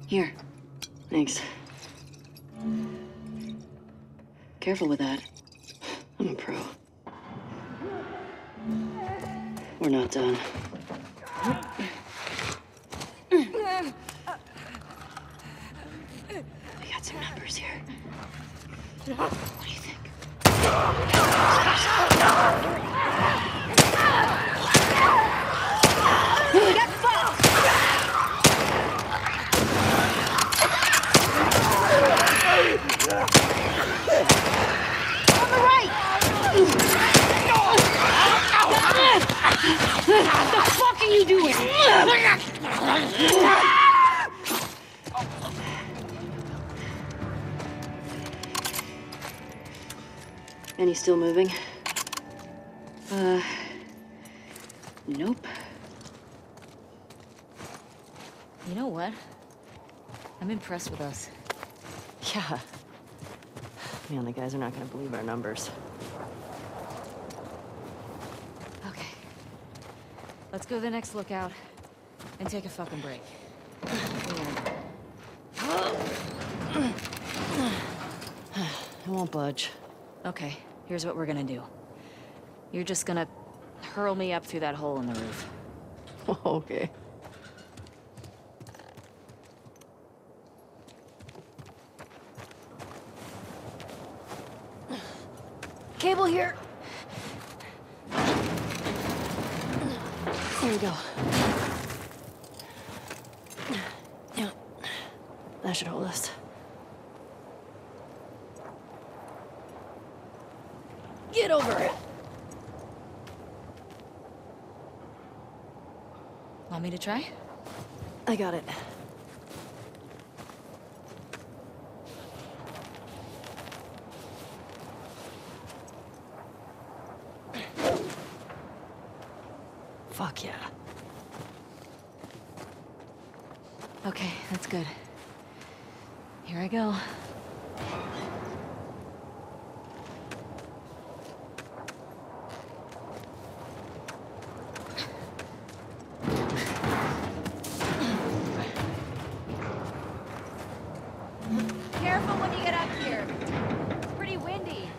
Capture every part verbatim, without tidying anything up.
Here. Thanks. Careful with that. I'm a pro. We're not done. We got some numbers here. What do you think? Get fucked! On the right! What the fuck are you doing? And he's still moving? Uh... Nope. You know what? I'm impressed with us. Yeah. Man, the guys are not gonna believe our numbers. Okay. Let's go to the next lookout and take a fucking break. I won't budge. Okay, here's what we're gonna do. You're just gonna hurl me up through that hole in the roof. Okay. Cable here. There we go. Yeah. That should hold us. Get over it. Want me to try? I got it. Fuck yeah. Okay, that's good. Here I go. Careful when you get up here. It's pretty windy.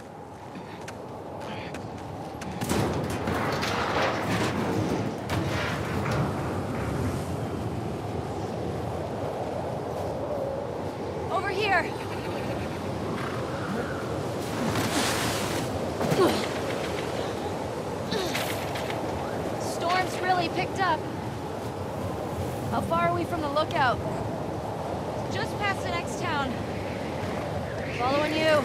Over here. Storm's really picked up. How far are we from the lookout? Just past the next town. Following you.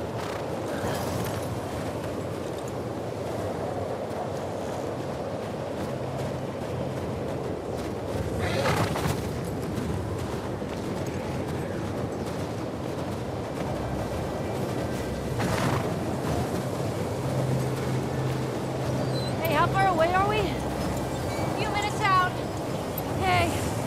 Hey, how far away are we? A few minutes out. Okay.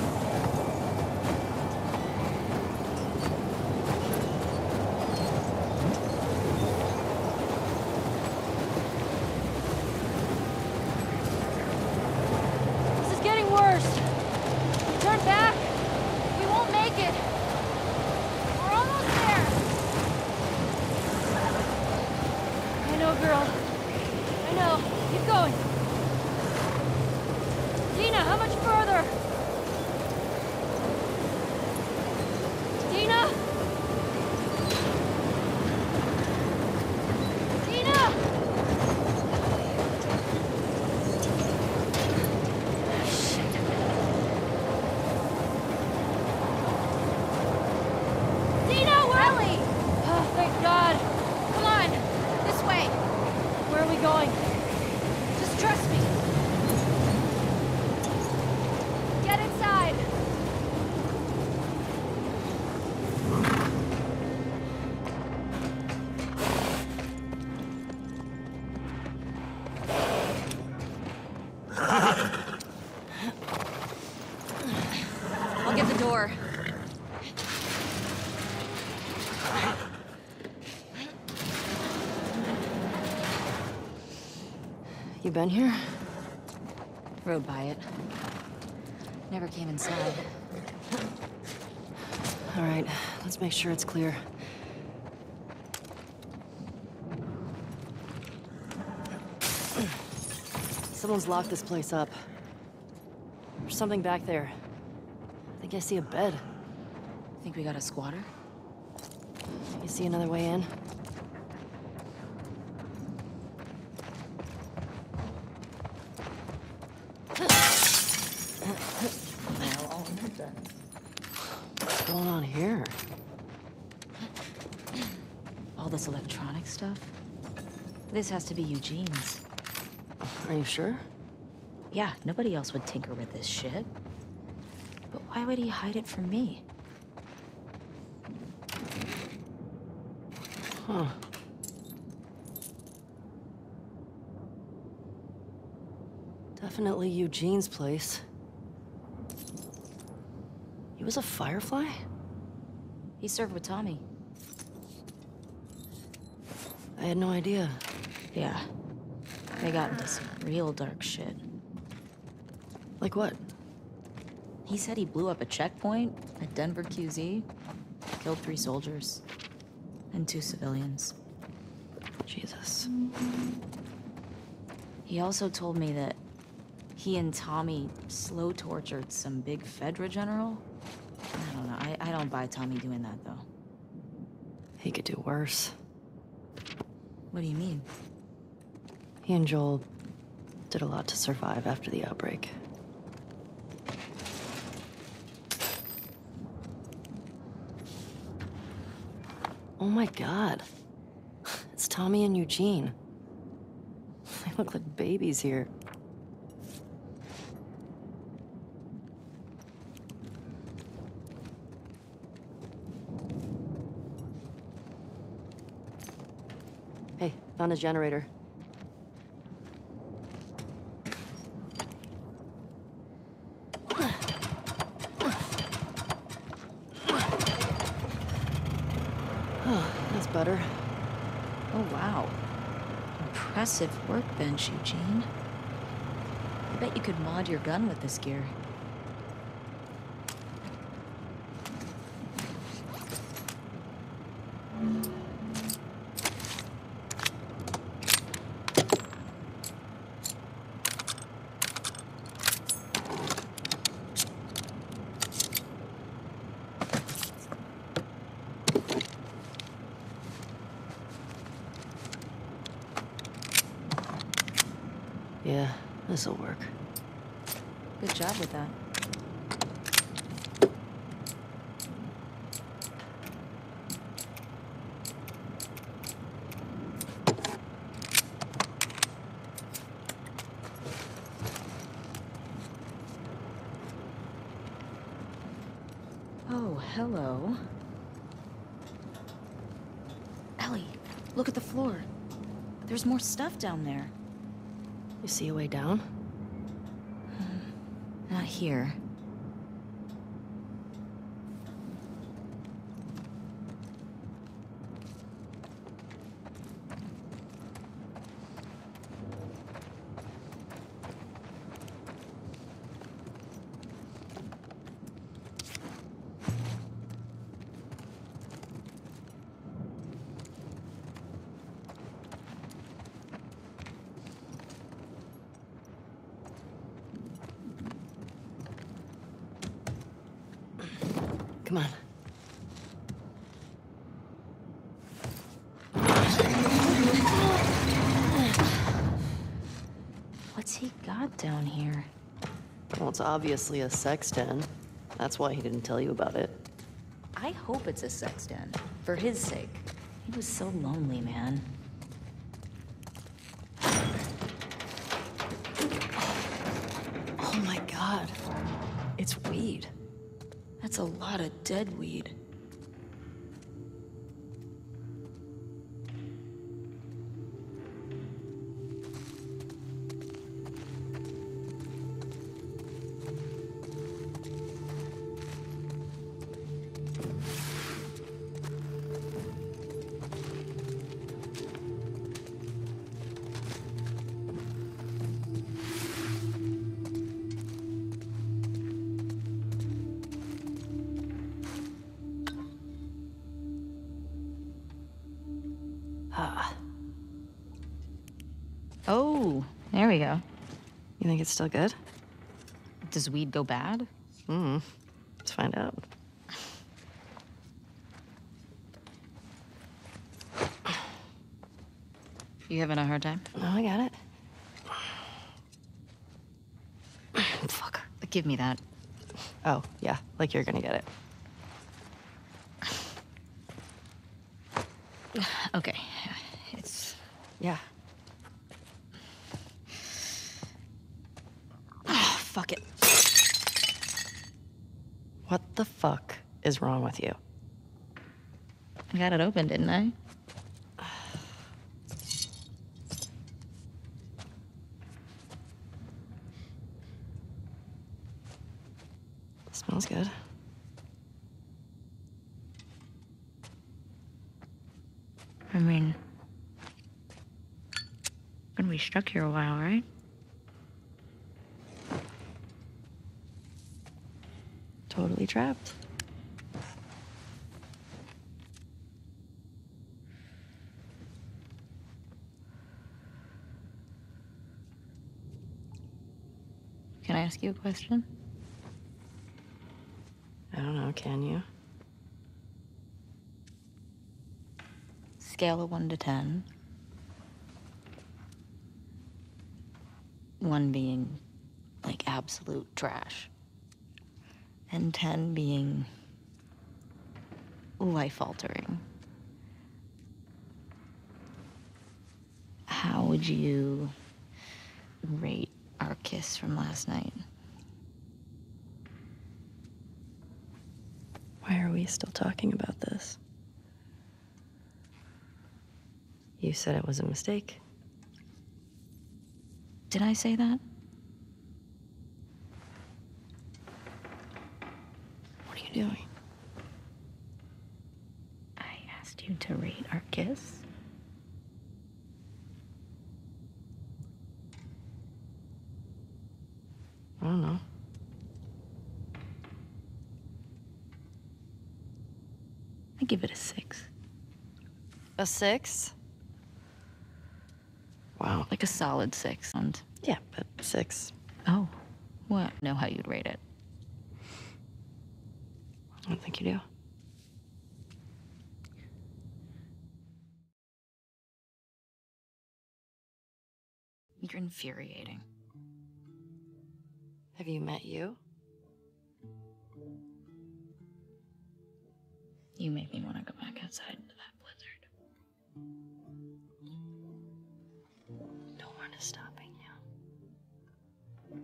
Turn back! We won't make it! We're almost there! I know, girl. I know. Keep going. Dina, how much further? Dina? Dina! Going. Just trust me. Get inside. I'll get the door. You been here? Rode by it. Never came inside. All right, let's make sure it's clear. Someone's locked this place up. There's something back there. I think I see a bed. Think we got a squatter? You see another way in? What's going on here? All this electronic stuff? This has to be Eugene's. Are you sure? Yeah, nobody else would tinker with this shit. But why would he hide it from me? Huh. Definitely Eugene's place. He was a Firefly? He served with Tommy. I had no idea. Yeah. They got into some real dark shit. Like what? He said he blew up a checkpoint at Denver Q Z, killed three soldiers, and two civilians. Jesus. He also told me that he and Tommy slow tortured some big Fedra general. I don't know. I, I don't buy Tommy doing that, though. He could do worse. What do you mean? He and Joel did a lot to survive after the outbreak. Oh my god. It's Tommy and Eugene. They look like babies here. Hey, found a generator. That's better. Oh, wow. Impressive workbench, Eugene. I bet you could mod your gun with this gear. Yeah, this'll work. Good job with that. Oh, hello. Ellie, look at the floor. There's more stuff down there. You see a way down? Not here. Come on. What's he got down here? Well, it's obviously a sex den. That's why he didn't tell you about it. I hope it's a sex den. For his sake. He was so lonely, man. Oh my god. It's weed. That's a lot of dead weed. Oh, there we go. You think it's still good? Does weed go bad? Hmm. Let's find out. You having a hard time? No, I got it. Fuck. Give me that. Oh, yeah, like you're gonna get it. Okay. It's... Yeah. Oh, fuck it. What the fuck is wrong with you? I got it open, didn't I? Smells good. I mean, gonna be stuck here a while, right? Totally trapped. Can I ask you a question? I don't know, can you? Scale of one to ten. One being, like, absolute trash. And ten being life-altering. How would you rate our kiss from last night? Why are we still talking about this? You said it was a mistake. Did I say that? What are you doing? I asked you to rate our kiss. I don't know. I give it a six. A six? Wow. Like a solid six. And Yeah, but six. oh, what? Know how you'd rate it? I don't think you do. You're infuriating. Have you met you? You make me want to go back outside into that blizzard. No one is stopping you.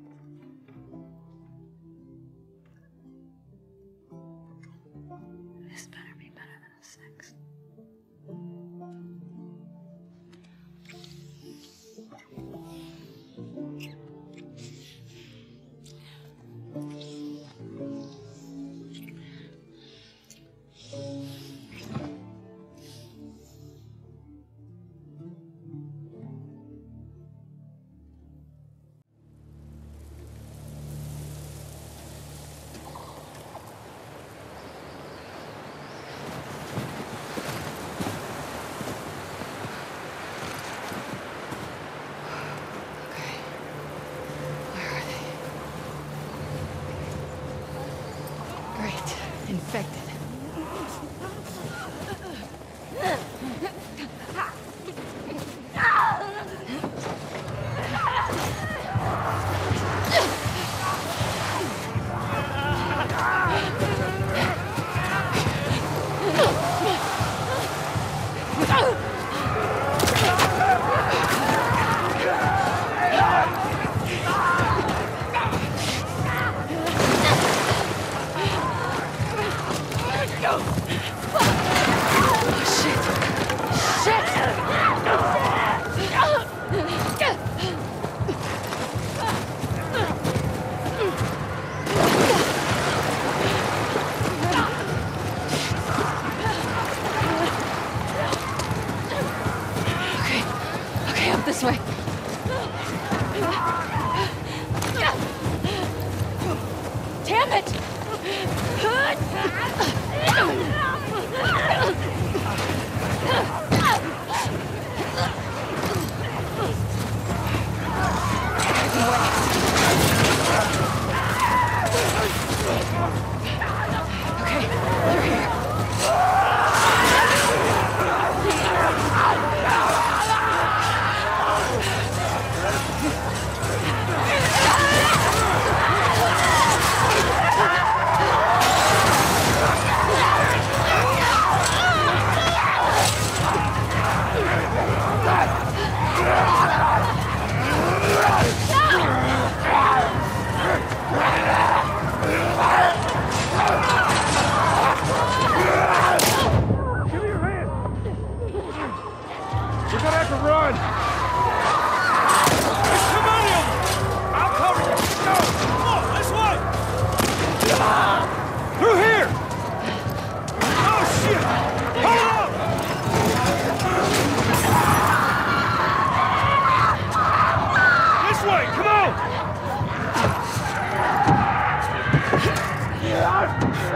This better be better than a six. Infected. This way. Damn it!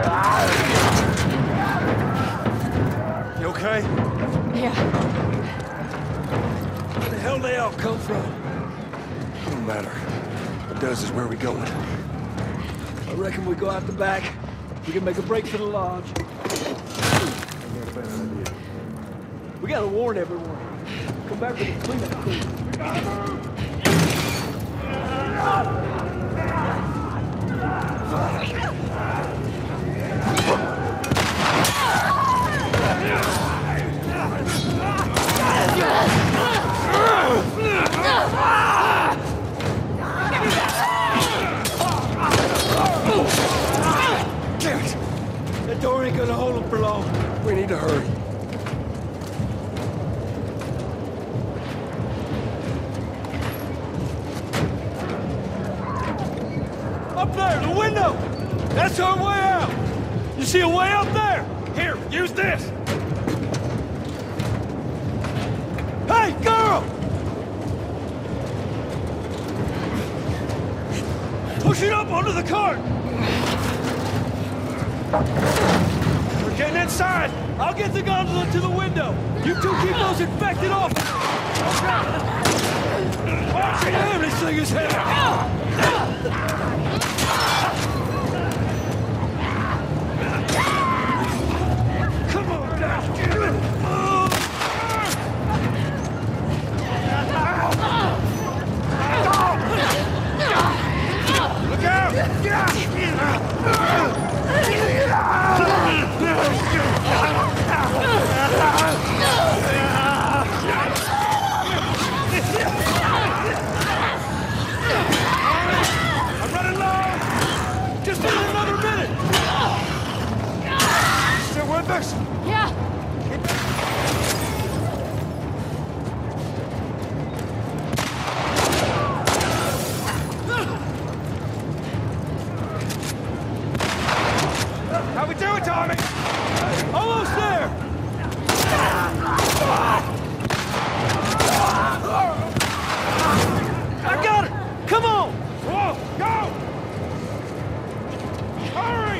You okay? Yeah. Where the hell they all come from? No matter. What does is where we going. I reckon we go out the back. We can make a break for the lodge. We gotta warn everyone. Come back with a cleanup crew. Damn it! That door ain't gonna hold them for long. We need to hurry. Up there, the window! That's our way out! You see a way up there? Here, use this! Hey, girl! Push it up onto the cart! We're getting inside! I'll get the gondola to the window! You two keep those infected off! Damn, this thing is heavy! Come on, guys! Get it! Look out! I'm running low! Just need another minute! Still with us? Yeah. How we doing, Tommy? Almost there! I got it! Come on! Whoa, go! Hurry!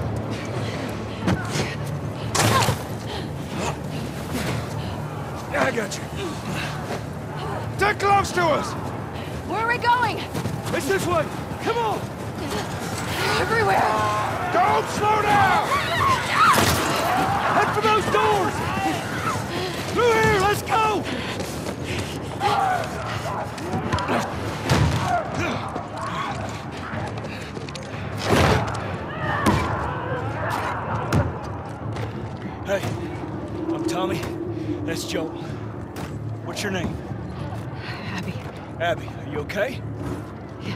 I got you. Stay close to us! Where are we going? It's this way! Come on! Everywhere. Don't slow down! Head for those doors! Through here! Let's go! Hey, I'm Tommy. That's Joel. What's your name? Abby. Abby. Are you okay? Yeah.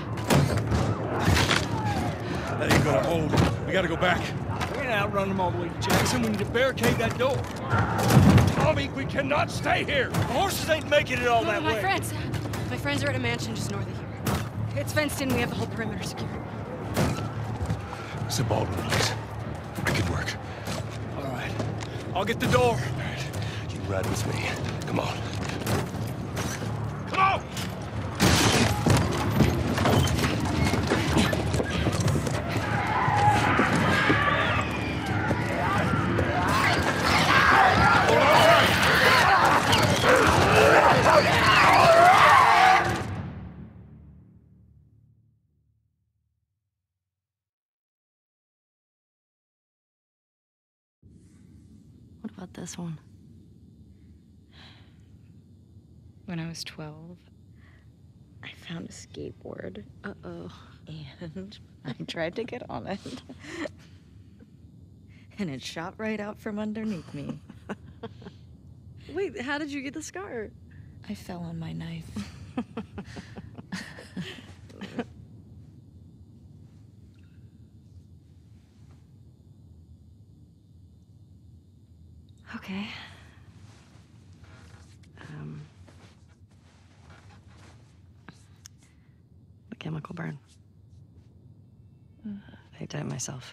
That ain't gonna hold. We gotta go back. We ain't outrun them all the way to Jackson. We need to barricade that door. Tommy, we cannot stay here! The horses ain't making it all No, that my way. friends. My friends are at a mansion just north of here. It's fenced in. We have the whole perimeter secured. It's a Baldwin place. Good work. All right. I'll get the door. All right. You ride with me. Come on. Come on! What about this one? When I was twelve, I found a skateboard. Uh-oh. And I tried to get on it. And it shot right out from underneath me. Wait, how did you get the scar? I fell on my knife. Okay. Um, the chemical burn. I did it myself.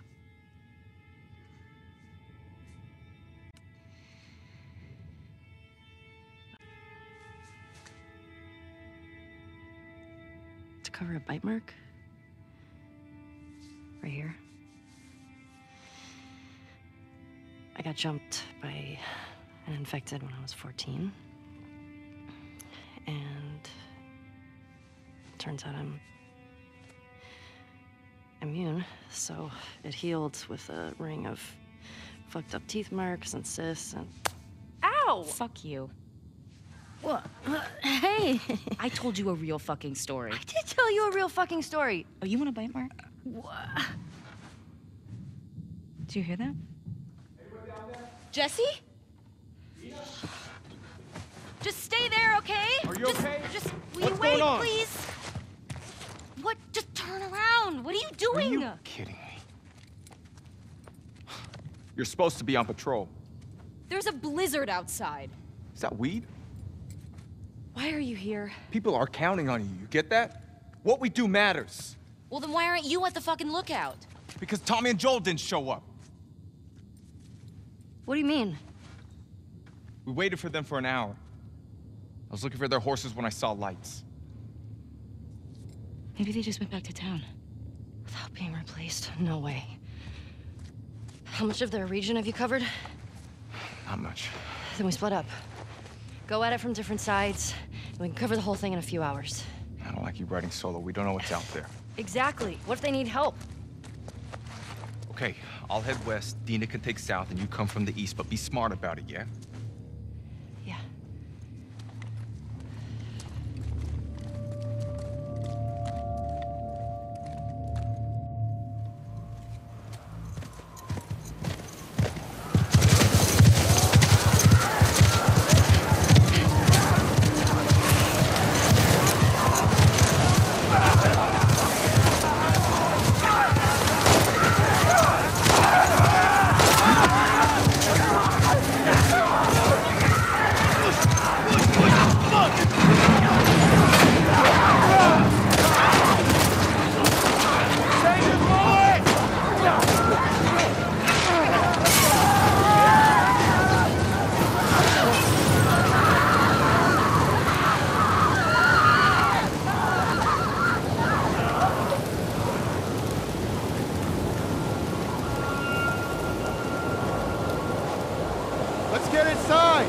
To cover a bite mark. Right here. got jumped by an infected when I was fourteen. And turns out I'm immune, so it healed with a ring of fucked up teeth marks and cysts and... Ow! Fuck you. What? Hey! I told you a real fucking story. I did tell you a real fucking story. Oh, you want a bite, Mark? What? Did you hear that? Jesse? Just stay there, okay? Are you just, okay? Just, will What's you wait, going on? please? What? Just turn around. What are you doing? Are you kidding me? You're supposed to be on patrol. There's a blizzard outside. Is that weed? Why are you here? People are counting on you, you get that? What we do matters. Well, then why aren't you at the fucking lookout? Because Tommy and Joel didn't show up. What do you mean? We waited for them for an hour. I was looking for their horses when I saw lights. Maybe they just went back to town. Without being replaced? No way. How much of their region have you covered? Not much. Then we split up. Go at it from different sides, and we can cover the whole thing in a few hours. I don't like you riding solo. We don't know what's out there. Exactly. What if they need help? Okay, I'll head west. Dina can take south, and you come from the east, but be smart about it, yeah? Yeah. Let's get inside!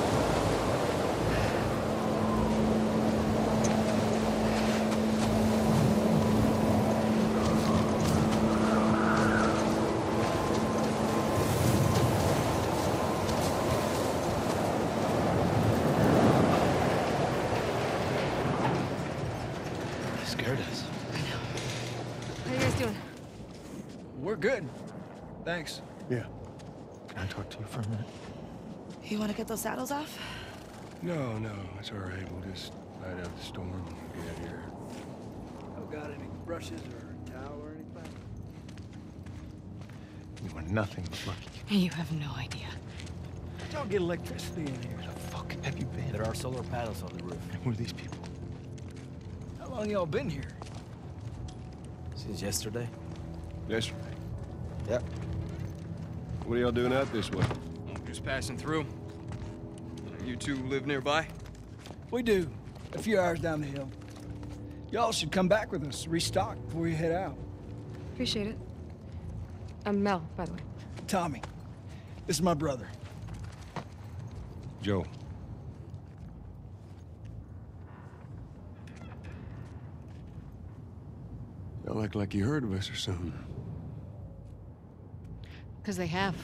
You scared us. How you guys doing? We're good. Thanks. Yeah. Can I talk to you for a minute? You want to get those saddles off? No, no, it's all right. We'll just ride out the storm and get out of here. Oh, got any brushes or towel or anything? You are nothing but lucky. You have no idea. How'd y'all get electricity in here? Where the fuck have you been? There are solar panels on the roof. And who are these people? How long y'all been here? Since yesterday. Yesterday. Yep. What are y'all doing out this way? Just passing through. You two live nearby? We do. A few hours down the hill. Y'all should come back with us, restock before you head out. Appreciate it. I'm Mel, by the way. Tommy, this is my brother. Joe. Y'all act like you heard of us or something. Because they have.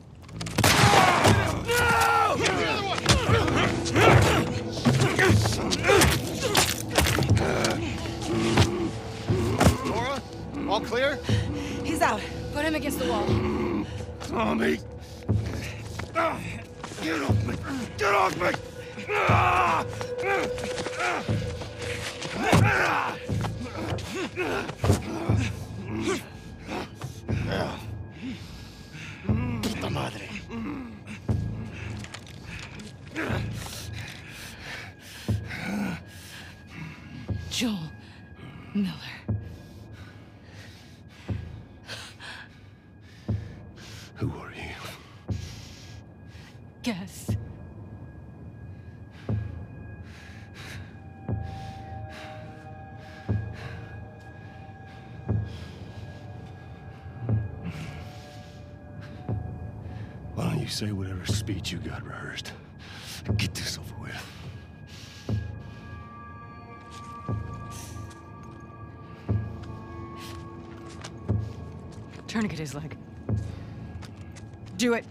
Laura, all clear? He's out. Put him against the wall. Tommy! Get off me! Get off me! Puta madre. Joel Miller. Who are you? Guess. Why don't you you say whatever speech you got rehearsed. Get this over with. Tourniquet his leg. Do it.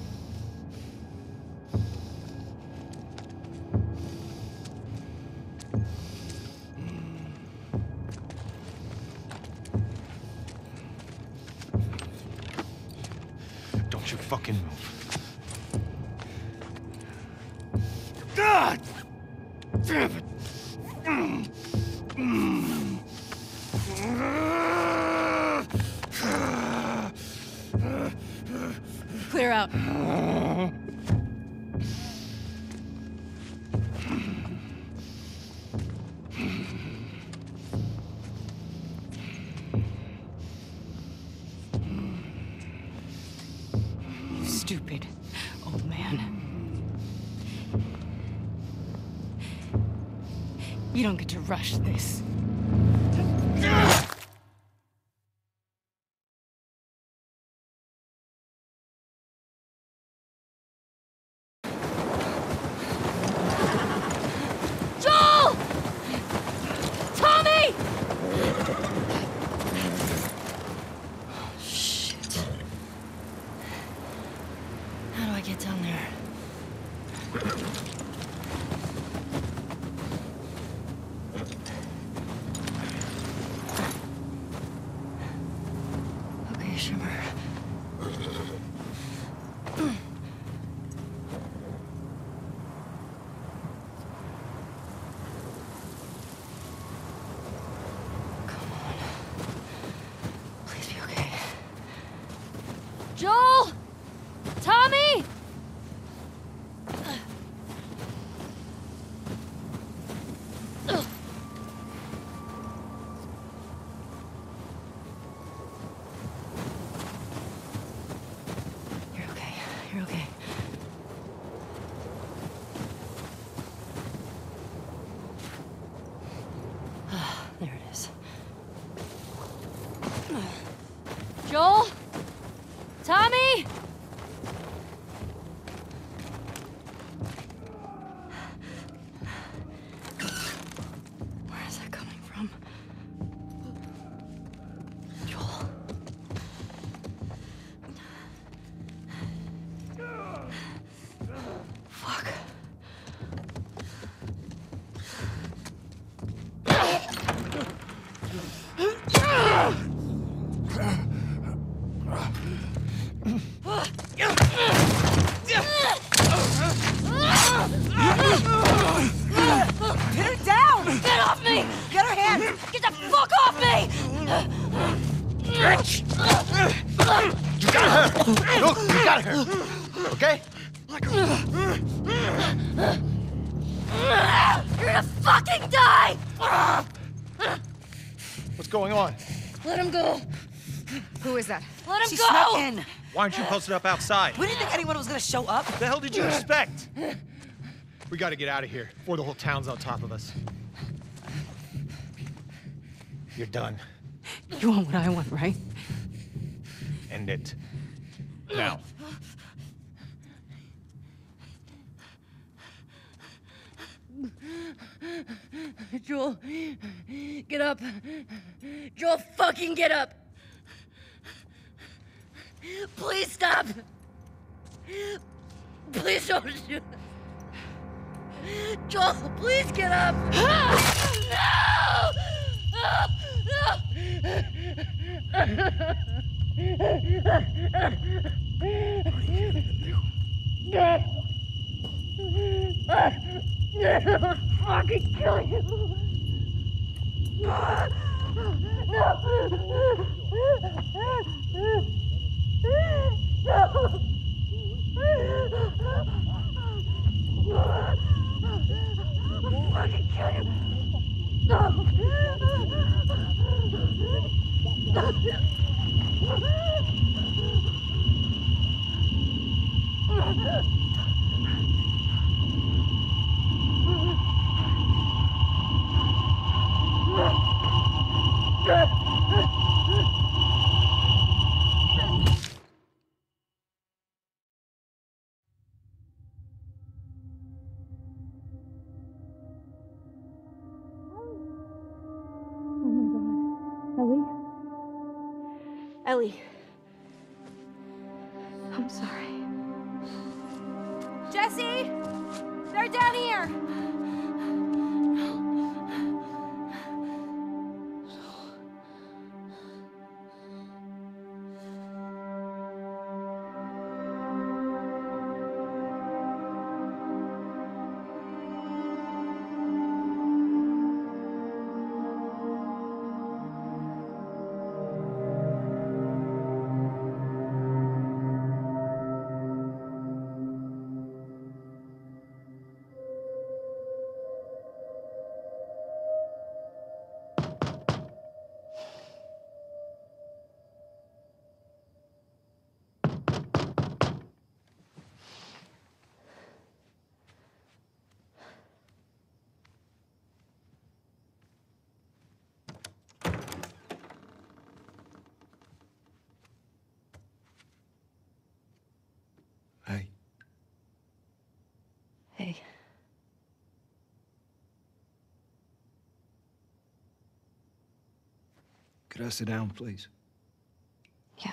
Don't you fucking move. God! Damn it! Mm. Mm. Clear out. You stupid old man. You don't get to rush this. Joel! Tommy! Shit. How do I get down there? Okay, Shimmer. Come on. Please be okay. Joel! Tommy! You're okay. You're okay. Ah, there it is. Joel? Tommy? Where is that coming from? Joel. Fuck. Get her down! Get off me! Get her hands! Get the fuck off me! You got her! Look, you got her! Okay? You're gonna fucking die! What's going on? Let him go! Who is that? Let him She go! snuck in. Why aren't you posted up outside? We didn't think anyone was gonna show up. What the hell did you expect? We gotta get out of here before the whole town's on top of us. You're done. You want what I want, right? End it. Now. Joel, get up. Joel, fucking get up. Please stop. Please don't shoot. Joel, please get up. No! No! Fucking kill you! No! No! Fucking kill you! No! Ellie. I'm sorry. Jesse! They're down here! Hey. Hey. Could I sit down, please? Yeah.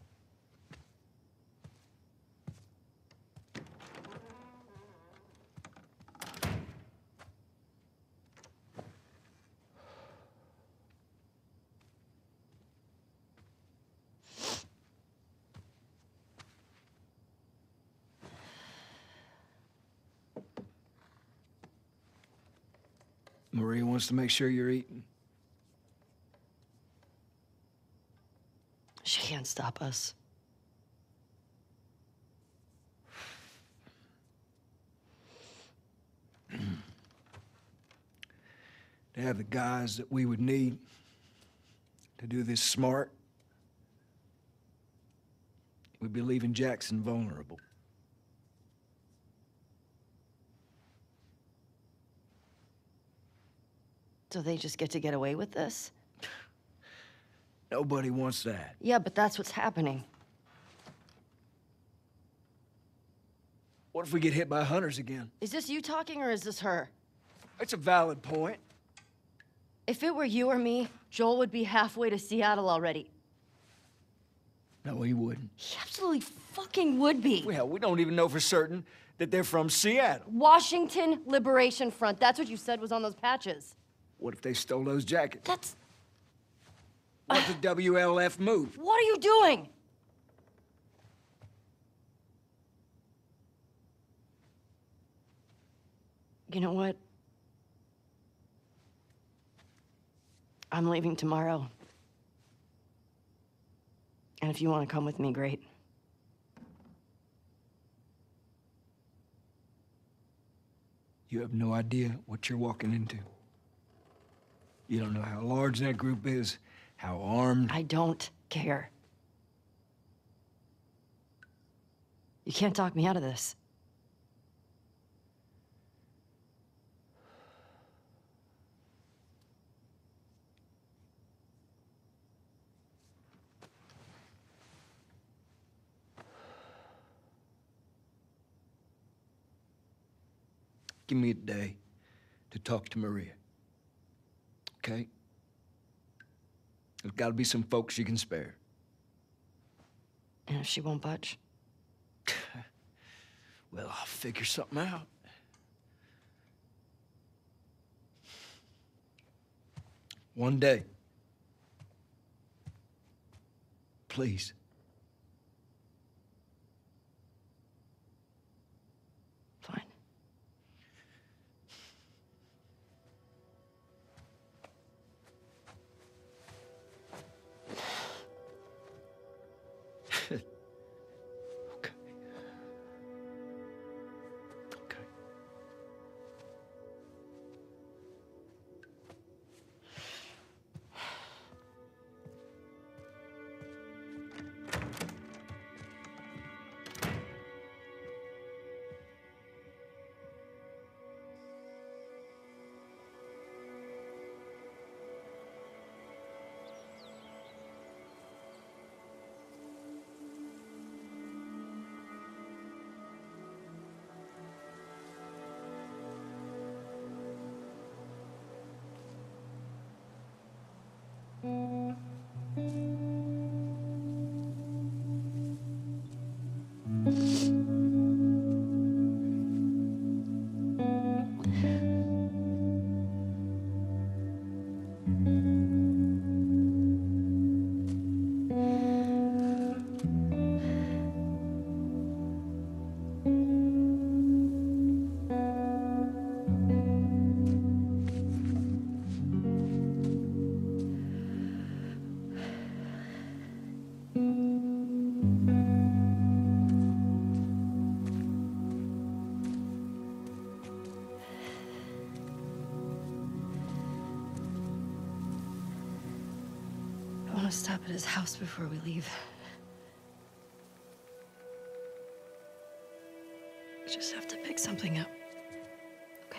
Maria wants to make sure you're eating. She can't stop us. To have the guys that we would need to do this smart, we'd be leaving Jackson vulnerable. So they just get to get away with this? Nobody wants that. Yeah, but that's what's happening. What if we get hit by hunters again? Is this you talking or is this her? It's a valid point. If it were you or me, Joel would be halfway to Seattle already. No, he wouldn't. He absolutely fucking would be. Well, we don't even know for certain that they're from Seattle. Washington Liberation Front. That's what you said was on those patches. What if they stole those jackets? That's... What if the W L F moved? What are you doing? You know what? I'm leaving tomorrow. And if you want to come with me, great. You have no idea what you're walking into. You don't know how large that group is, how armed. I don't care. You can't talk me out of this. Give me a day to talk to Maria. Okay? There's gotta be some folks you can spare. And if she won't budge? Well, I'll figure something out. One day. Please. Fine. Okay. Okay. want to stop at his house before we leave. We just have to pick something up. Okay.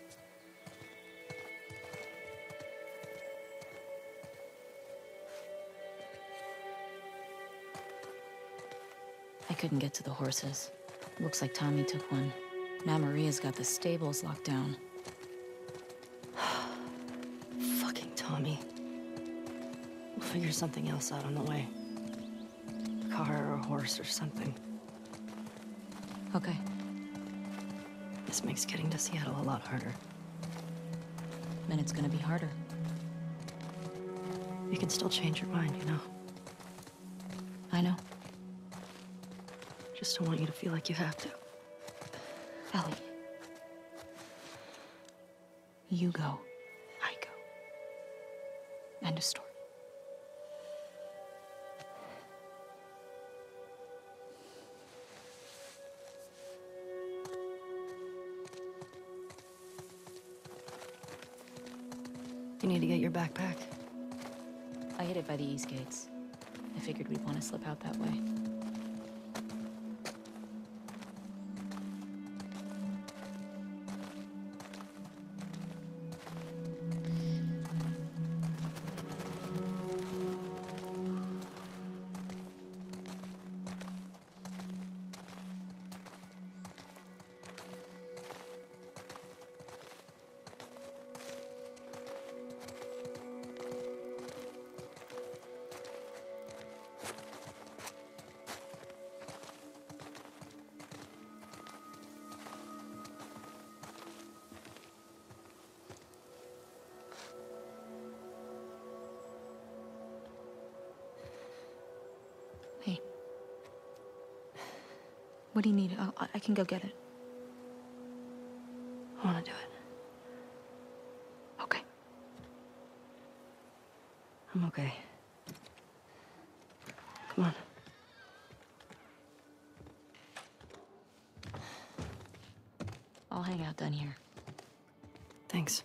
I couldn't get to the horses. Looks like Tommy took one. Now Maria's got the stables locked down. Fucking Tommy. We'll figure something else out on the way. A car or a horse or something. Okay. This makes getting to Seattle a lot harder. Then it's gonna be harder. You can still change your mind, you know? I know. Just don't want you to feel like you have to. Ellie. You go. I go. End of story. You need to get your backpack. I hid it by the east gates. I figured we'd want to slip out that way. Hey. What do you need? I'll, I can go get it. I want to do it. Okay. I'm okay. Come on. I'll hang out down here. Thanks.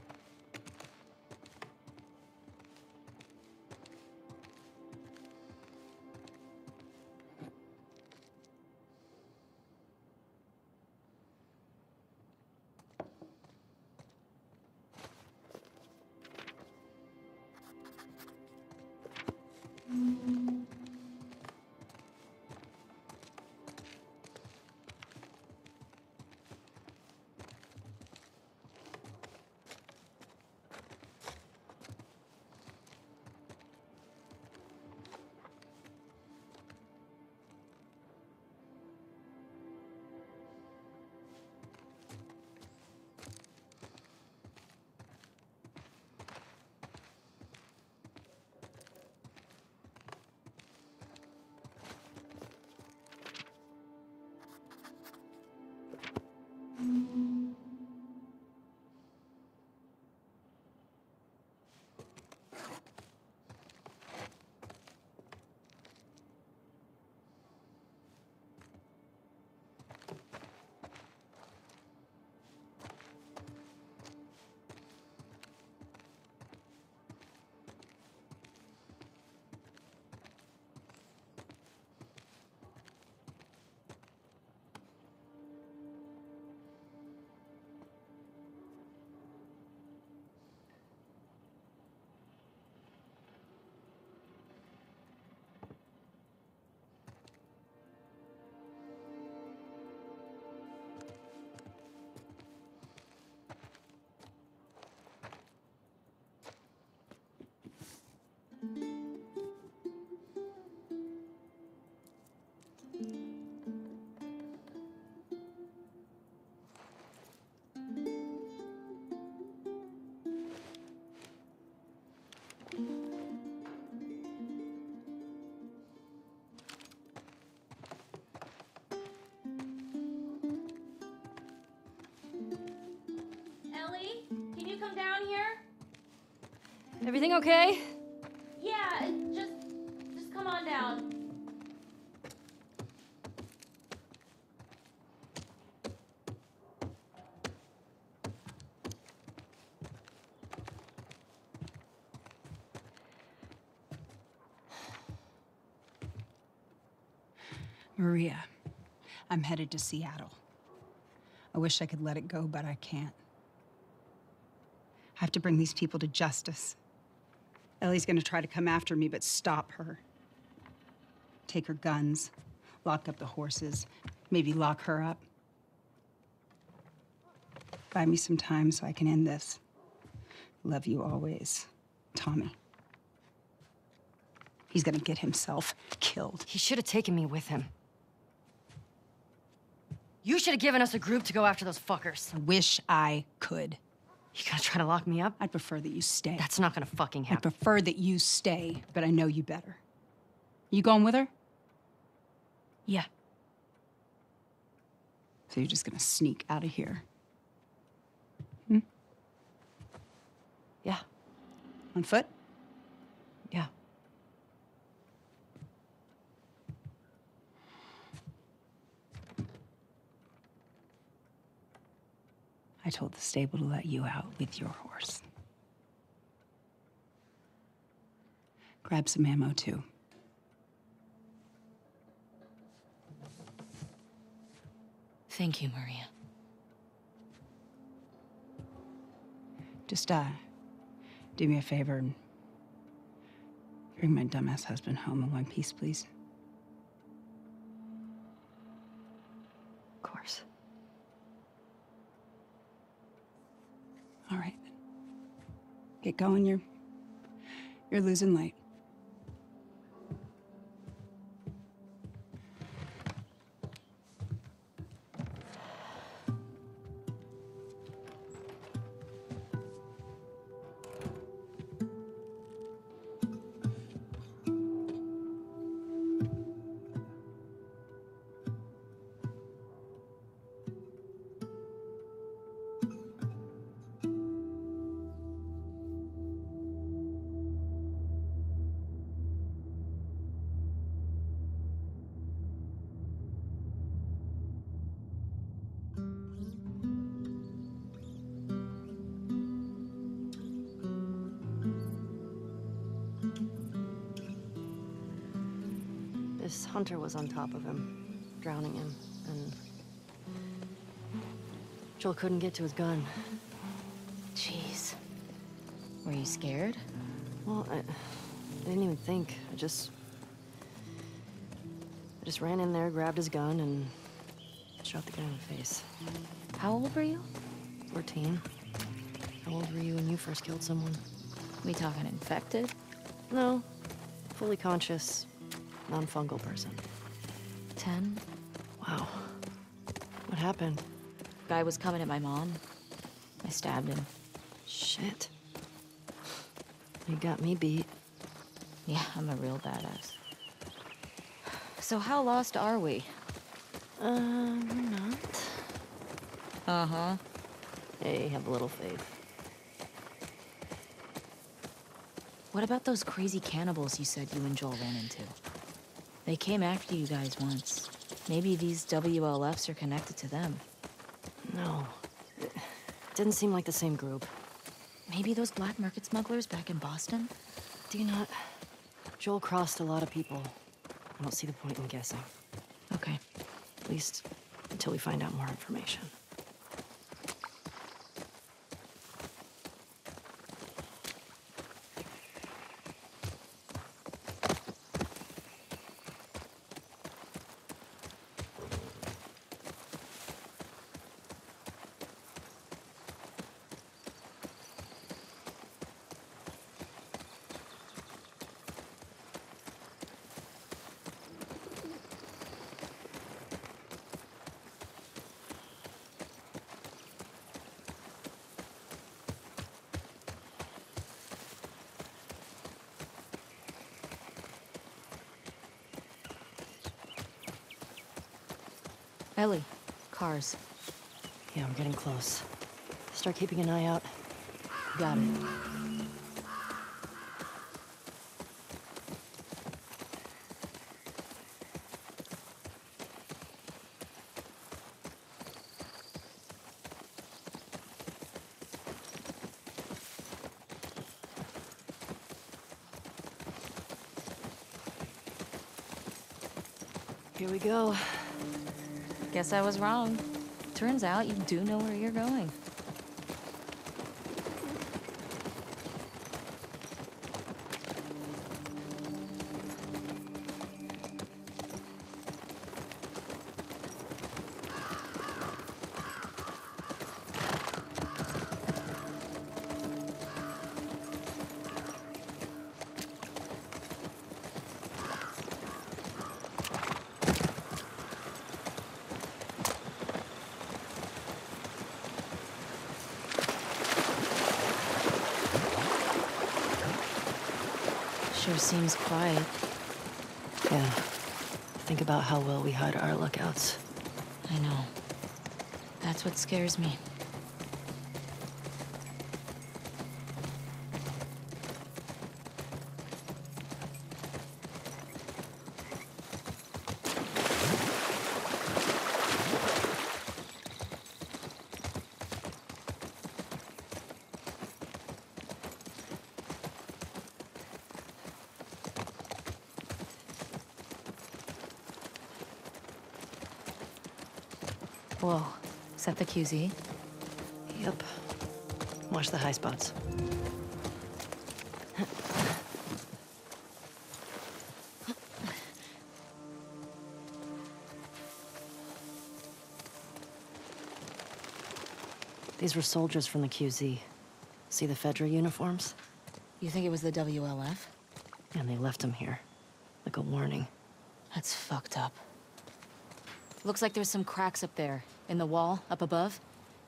Ellie, can you come down here? Everything okay? Yeah, just, just come on down. Maria, I'm headed to Seattle. I wish I could let it go, but I can't. I have to bring these people to justice. Ellie's gonna try to come after me, but stop her. Take her guns, lock up the horses, maybe lock her up. Buy me some time so I can end this. Love you always, Tommy. He's gonna get himself killed. He should have taken me with him. You should have given us a group to go after those fuckers. I wish I could. You gonna try to lock me up? I'd prefer that you stay. That's not gonna fucking I happen. prefer that you stay, but I know you better. You going with her? Yeah. So you're just gonna sneak out of here? Hmm? Yeah. On foot? Yeah. I told the stable to let you out with your horse. Grab some ammo, too. Thank you, Maria. Just, uh, do me a favor and bring my dumbass husband home in one piece, please. Of course. All right. Get going, you're... you're losing light. This hunter was on top of him, drowning him, and Joel couldn't get to his gun. Jeez. Were you scared? Well, I, I didn't even think. I just... I just ran in there, grabbed his gun, and shot the guy in the face. How old were you? fourteen. How old were you when you first killed someone? We talking infected? No. Fully conscious, non-fungal person. Ten? Wow. What happened? Guy was coming at my mom. I stabbed him. Shit. You got me beat. Yeah, I'm a real badass. So how lost are we? Uh, we're not. Uh-huh. Hey, have a little faith. What about those crazy cannibals you said you and Joel ran into? They came after you guys once. Maybe these W L Fs are connected to them. No. It didn't seem like the same group. Maybe those black market smugglers back in Boston? Do you not? Joel crossed a lot of people. I don't see the point in guessing. Okay. At least until we find out more information. Ellie, cars. Yeah, we're getting close. Start keeping an eye out. Got it. You Here we go. Guess I was wrong. Turns out you do know where you're going. Sure seems quiet. Yeah. Think about how well we hide our lookouts. I know. That's what scares me. Whoa, is that the Q Z? Yep. Watch the high spots. These were soldiers from the Q Z. See the Fedra uniforms? You think it was the W L F? And they left them here. Like a warning. That's fucked up. Looks like there's some cracks up there, in the wall, up above.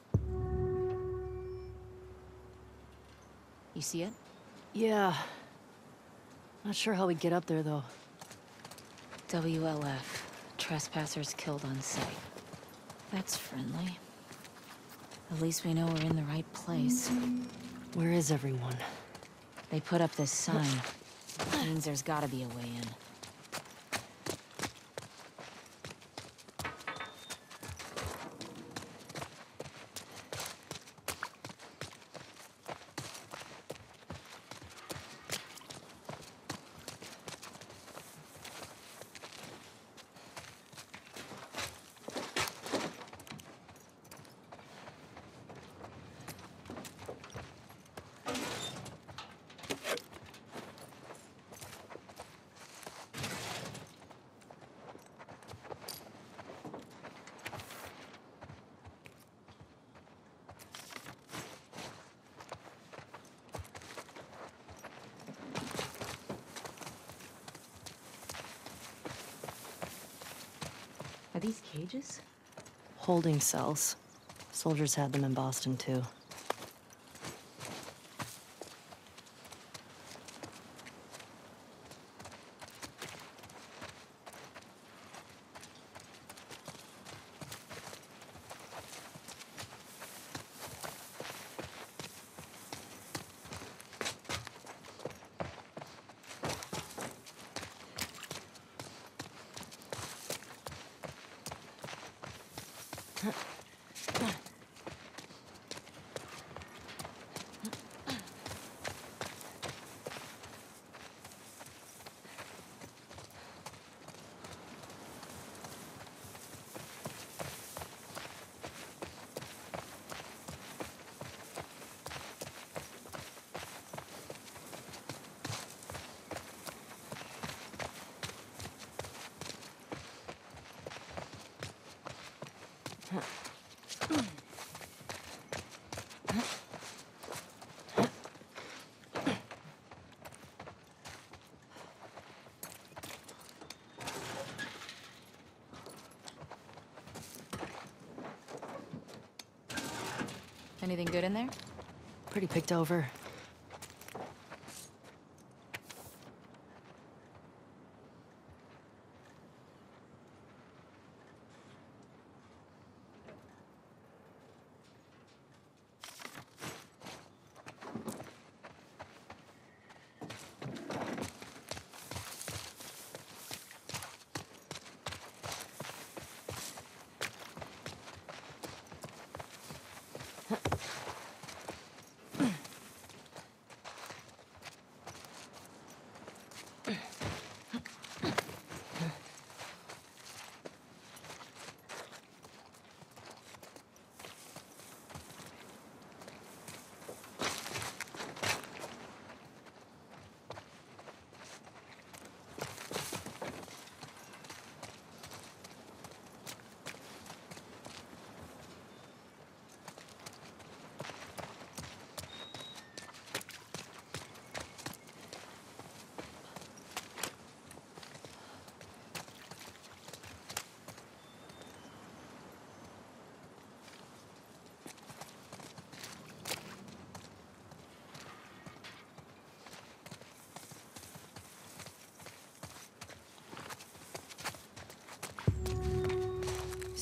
You see it? Yeah. Not sure how we get up there, though. W L F. Trespassers killed on sight. That's friendly. At least we know we're in the right place. Where is everyone? They put up this sign. Means there's gotta be a way in. Are these cages? Holding cells. Soldiers had them in Boston, too. Anything good in there? Pretty picked over.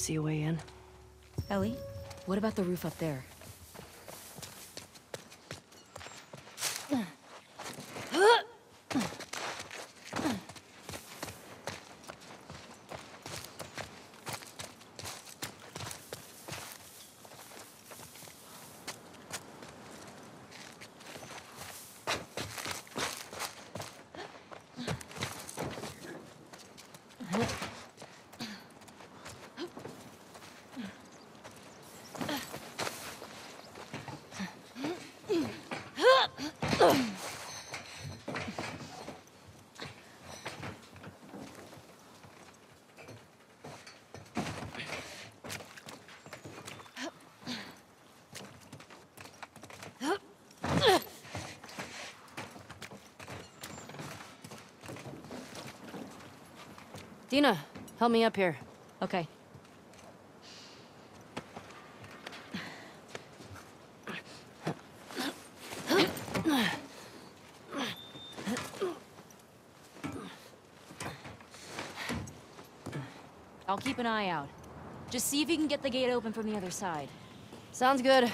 see a way in? Ellie, what about the roof up there? Dina, help me up here. Okay. I'll keep an eye out. Just see if you can get the gate open from the other side. Sounds good.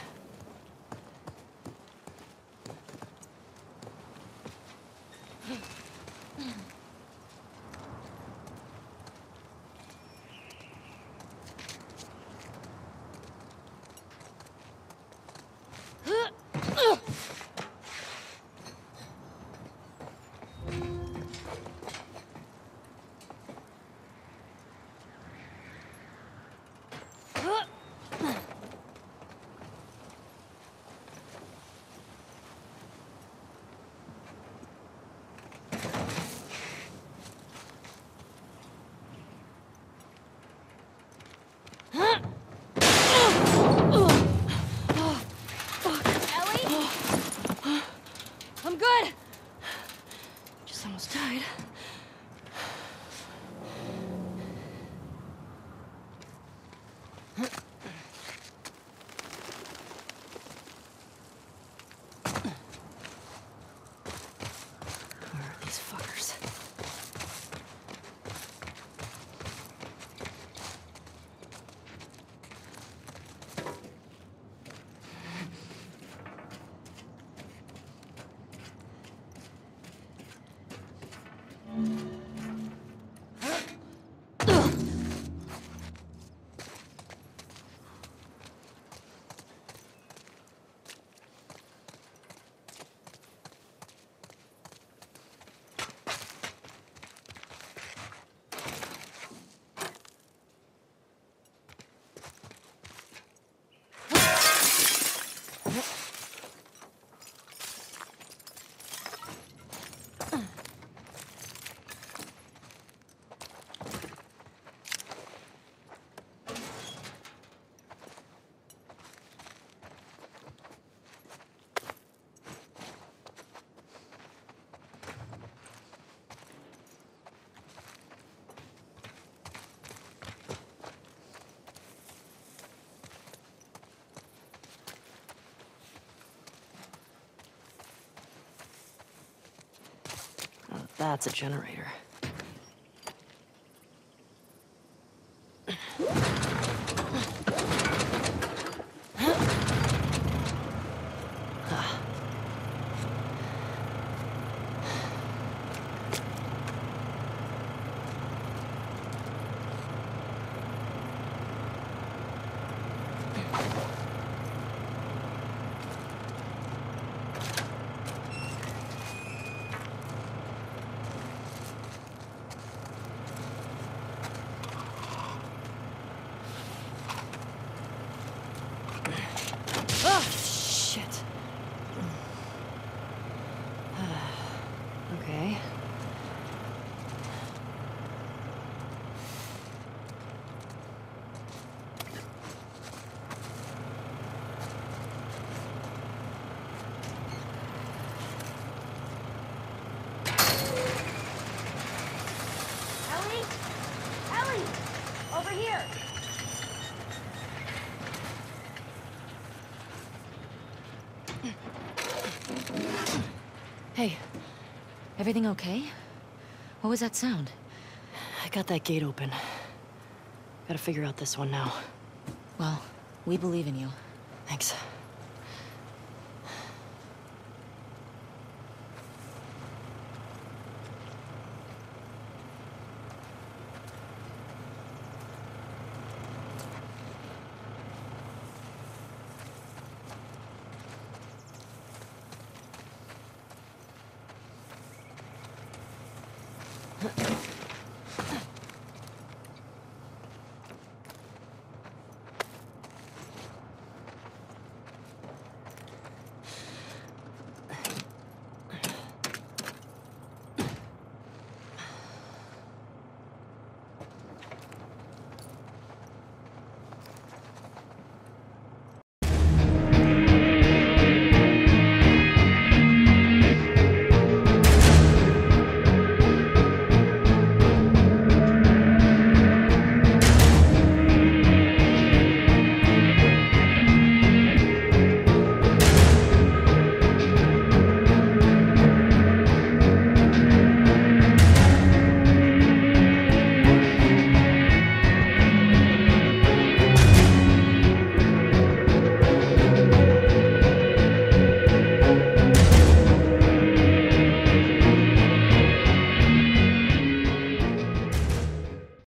I'm good! Just almost died. Where are these fuckers? Oh, that's a generator. Oh, shit. Okay. Ellie? Ellie! Over here! Hey, everything okay? What was that sound? I got that gate open. Gotta figure out this one now. Well, we believe in you. Thanks. Huh.